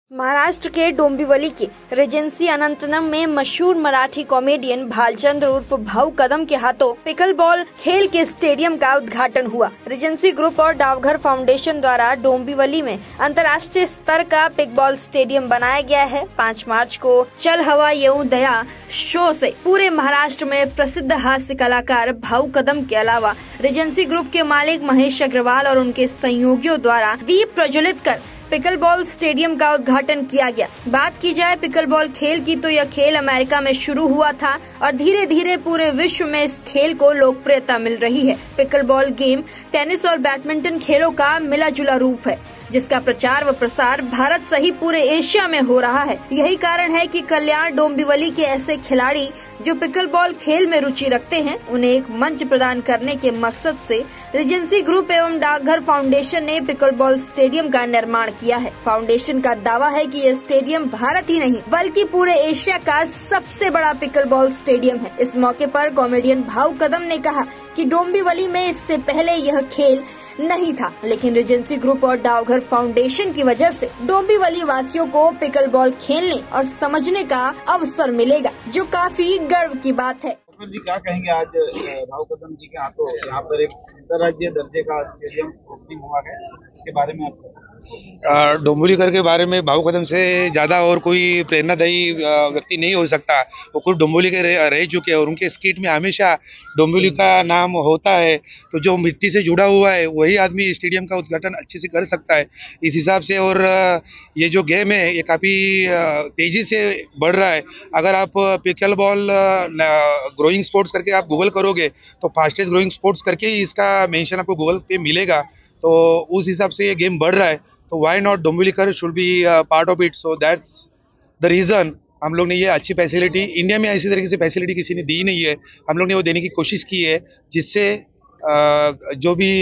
महाराष्ट्र के डोंबिवली के रेजेंसी अनंतनम में मशहूर मराठी कॉमेडियन भालचंद्र उर्फ भाऊ कदम के हाथों पिकल बॉल खेल के स्टेडियम का उद्घाटन हुआ। रेजेंसी ग्रुप और डाकघर फाउंडेशन द्वारा डोंबिवली में अंतर्राष्ट्रीय स्तर का पिकबॉल स्टेडियम बनाया गया है। 5 मार्च को चल हवा येऊ दया शो से पूरे महाराष्ट्र में प्रसिद्ध हास्य कलाकार भाऊ कदम के अलावा रेजेंसी ग्रुप के मालिक महेश अग्रवाल और उनके सहयोगियों द्वारा दीप प्रज्वलित कर पिकल बॉल स्टेडियम का उद्घाटन किया गया। बात की जाए पिकल बॉल खेल की तो यह खेल अमेरिका में शुरू हुआ था और धीरे धीरे पूरे विश्व में इस खेल को लोकप्रियता मिल रही है। पिकल बॉल गेम टेनिस और बैडमिंटन खेलों का मिला जुला रूप है, जिसका प्रचार व प्रसार भारत सहित पूरे एशिया में हो रहा है। यही कारण है कि कल्याण डोंबिवली के ऐसे खिलाड़ी जो पिकल बॉल खेल में रुचि रखते हैं, उन्हें एक मंच प्रदान करने के मकसद से रेजेंसी ग्रुप एवं डाकघर फाउंडेशन ने पिकल बॉल स्टेडियम का निर्माण किया है। फाउंडेशन का दावा है कि यह स्टेडियम भारत ही नहीं बल्कि पूरे एशिया का सबसे बड़ा पिकल बॉल स्टेडियम है। इस मौके पर कॉमेडियन भाऊ कदम ने कहा कि डोंबिवली में इससे पहले यह खेल नहीं था, लेकिन रेजेंसी ग्रुप और डाकघर फाउंडेशन की वजह से डोंबिवली वासियों को पिकल बॉल खेलने और समझने का अवसर मिलेगा, जो काफी गर्व की बात है। जी क्या कहेंगे, आज भाऊ कदम जी के हाथों यहाँ पर एक अंतर्राज्यीय दर्जे का स्टेडियम ओपनिंग हुआ है, इसके बारे में आप डोंबिवलीकर के बारे में भाऊ कदम से ज्यादा और कोई प्रेरणादायी व्यक्ति नहीं हो सकता। वो खुद डोंबिवली के रह चुके हैं और उनके स्किट में हमेशा डोंबिवली का नाम होता है। तो जो मिट्टी से जुड़ा हुआ है वही आदमी स्टेडियम का उद्घाटन अच्छे से कर सकता है इस हिसाब से। और ये जो गेम है ये काफ़ी तेजी से बढ़ रहा है। अगर आप पिकल बॉल ग्रोइंग स्पोर्ट्स करके आप गूगल करोगे तो फास्टेस्ट ग्रोइंग स्पोर्ट्स करके ही इसका मेंशन आपको गूगल पे मिलेगा। तो उस हिसाब से ये गेम बढ़ रहा है, तो व्हाई नॉट डोंबिवलीकर should be part of it. So that's the reason हम लोग ने ये अच्छी फैसिलिटी, इंडिया में ऐसी तरीके से फैसिलिटी किसी ने दी नहीं है, हम लोग ने वो देने की कोशिश की है, जिससे जो भी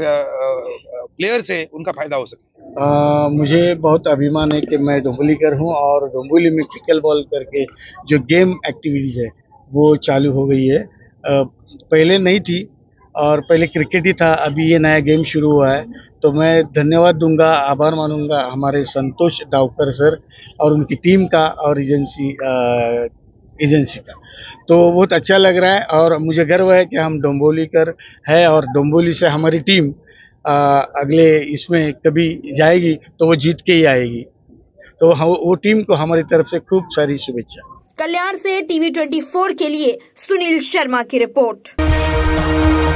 प्लेयर्स है उनका फायदा हो सके। मुझे बहुत अभिमान है कि मैं डोंबिवलीकर हूँ और डोंबिवली में पिकल बॉल करके जो गेम एक्टिविटीज है वो चालू हो गई है। पहले नहीं थी और पहले क्रिकेट ही था, अभी ये नया गेम शुरू हुआ है। तो मैं धन्यवाद दूंगा, आभार मानूंगा हमारे संतोष डावकर सर और उनकी टीम का और एजेंसी का। तो बहुत अच्छा लग रहा है और मुझे गर्व है कि हम डोंबिवलीकर है और डोंबिवली से हमारी टीम अगले इसमें कभी जाएगी तो वो जीत के ही आएगी। तो वो टीम को हमारी तरफ से खूब सारी शुभेच्छा। कल्याण से TV 24 के लिए सुनील शर्मा की रिपोर्ट।